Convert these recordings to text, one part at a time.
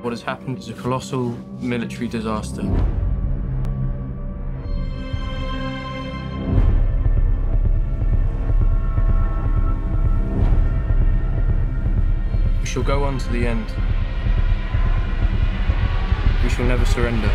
What has happened is a colossal military disaster. We shall go on to the end. We shall never surrender.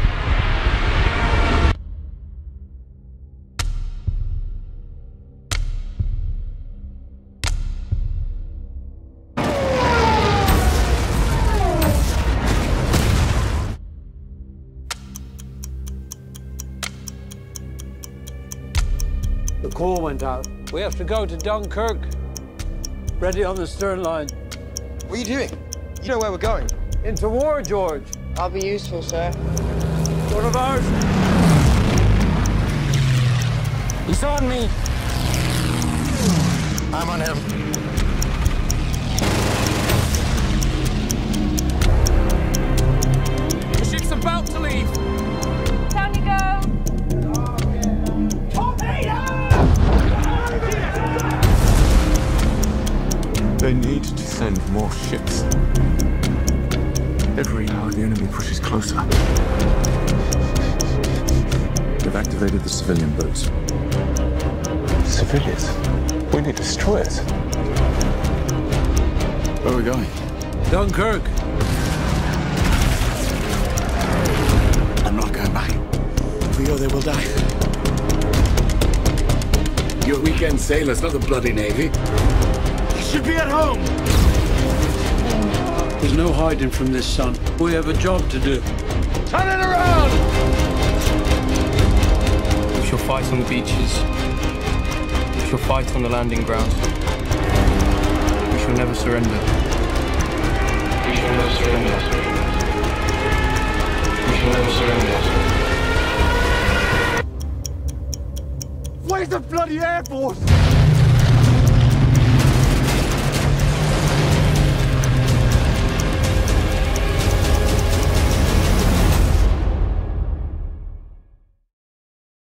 The call went out. We have to go to Dunkirk. Ready on the stern line. What are you doing? You know where we're going. Into war, George. I'll be useful, sir. One of ours. He's on me. I'm on him. The ship's about to leave. Down you go. They need to send more ships. Every hour the enemy pushes closer. They've activated the civilian boats. Civilians? We need destroyers. Where are we going? Dunkirk. I'm not going back. If we go there, we'll die. You're weekend sailors, not the bloody Navy. You should be at home. There's no hiding from this, son. We have a job to do. Turn it around! We shall fight on the beaches. We shall fight on the landing grounds. We shall never surrender. We shall never surrender. We shall never surrender. Where's the bloody Air Force?